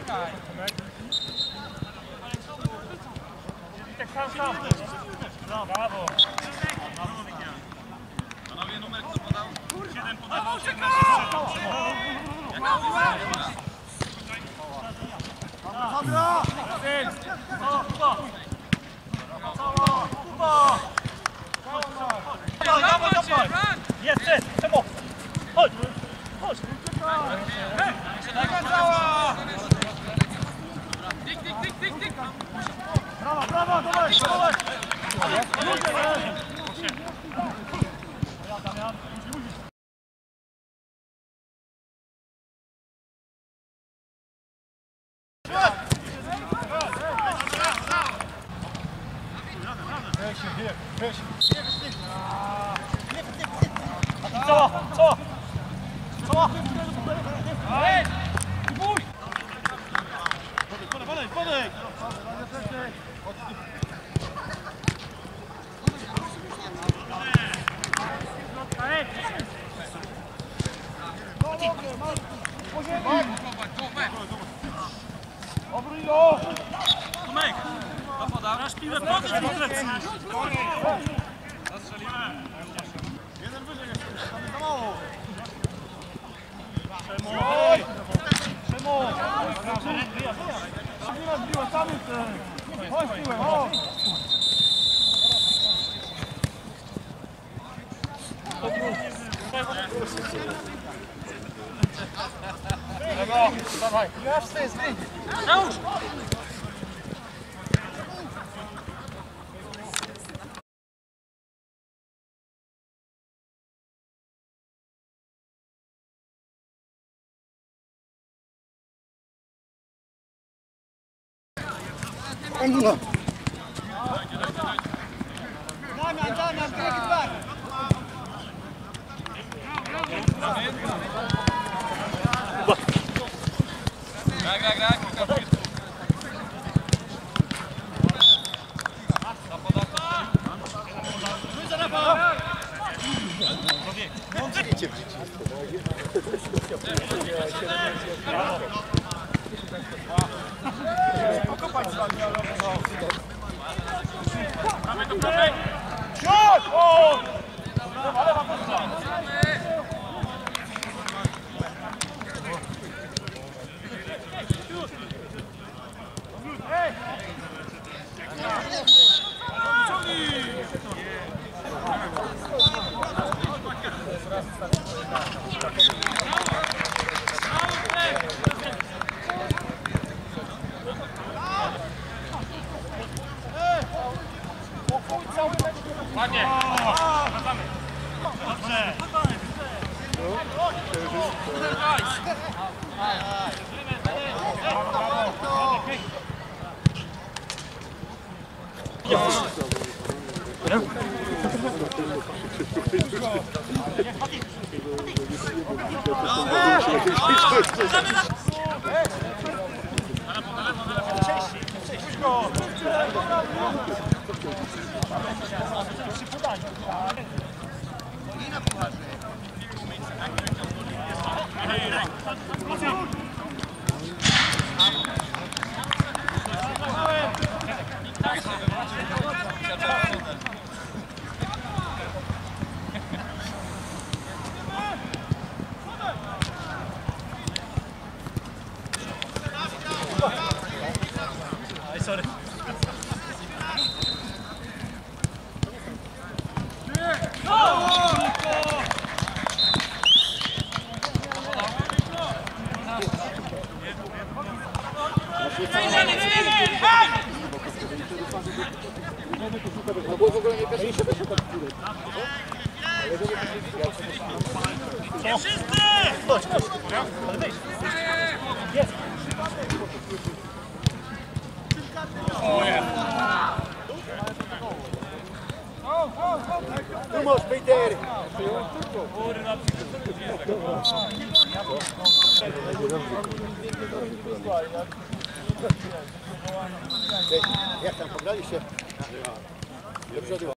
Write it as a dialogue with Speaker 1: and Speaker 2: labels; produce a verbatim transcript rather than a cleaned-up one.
Speaker 1: Sam, sam. Brawo.
Speaker 2: Panowie, numer kto podał? siedem podawał, siedemnaście
Speaker 1: Sandra! Kuba! Kuba! Dawaj, dawaj! Jest, jest! Czemu? Chodź! Chodź!
Speaker 2: Tik, tik, tik, tik, tik!
Speaker 1: Brawo, brawo, dawaj, dawaj! Co? Co? Co? Ej! Bój! Podaj, podaj, podaj! Obrój go!
Speaker 2: Tomek! Kto podał?
Speaker 1: Nasz piłę podnieś do plecy!
Speaker 2: Zastrzeliłem!
Speaker 1: Jeden wyżej jeszcze, tam jest za mało! Przemo! Przemo! Szybina zbiła, sam jest! Chodź piłę, chodź! Dawaj! Ja chcę zmienić! Załóż! Damian, Damian, take it back!
Speaker 2: Graj, graj, graj!
Speaker 1: Pokopać z wami, ale to prawej! Siód! O! Ale ma poszła! Ej! Ładnie! Wracamy! Dobrze! Sorry. Nie wszyscy! Chodź, chodź. Ale wejdź. Jest. O, jest.
Speaker 3: Vamos, Peter!
Speaker 1: Kurwa,
Speaker 3: Jak tam pograliście? Do przodu.